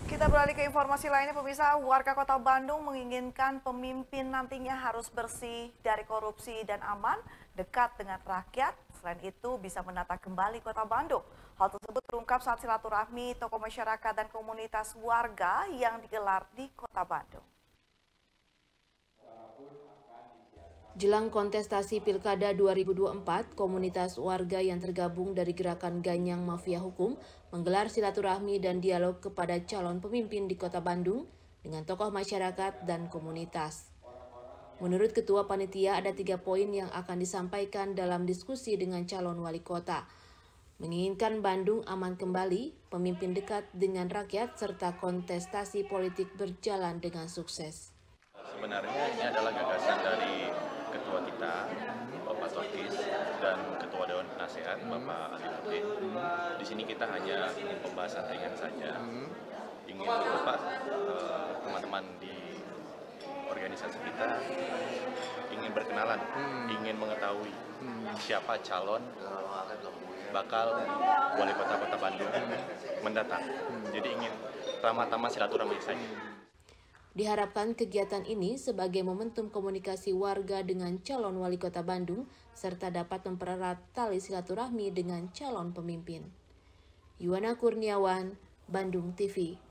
Kita beralih ke informasi lainnya, pemirsa. Warga Kota Bandung menginginkan pemimpin nantinya harus bersih dari korupsi dan aman, dekat dengan rakyat. Selain itu, bisa menata kembali Kota Bandung. Hal tersebut terungkap saat silaturahmi tokoh masyarakat dan komunitas warga yang digelar di Kota Bandung. Jelang kontestasi Pilkada 2024, komunitas warga yang tergabung dari Gerakan Ganyang Mafia Hukum menggelar silaturahmi dan dialog kepada calon pemimpin di Kota Bandung dengan tokoh masyarakat dan komunitas. Menurut Ketua Panitia, ada 3 poin yang akan disampaikan dalam diskusi dengan calon wali kota. Menginginkan Bandung aman kembali, pemimpin dekat dengan rakyat, serta kontestasi politik berjalan dengan sukses. Sebenarnya ini adalah gagasan dari ketua kita, Bapak Torkis, dan ketua Dewan Penasehat, Bapak Adi Nurdin. Di sini kita hanya ingin pembahasan ringan saja, ingin Bapak teman-teman di organisasi kita ingin berkenalan, ingin mengetahui siapa calon bakal wali kota Bandung mendatang. Jadi ingin pertama-tama silaturahmi saja. Diharapkan kegiatan ini sebagai momentum komunikasi warga dengan calon wali kota Bandung, serta dapat mempererat tali silaturahmi dengan calon pemimpin. Yuwana Kurniawan, Bandung TV.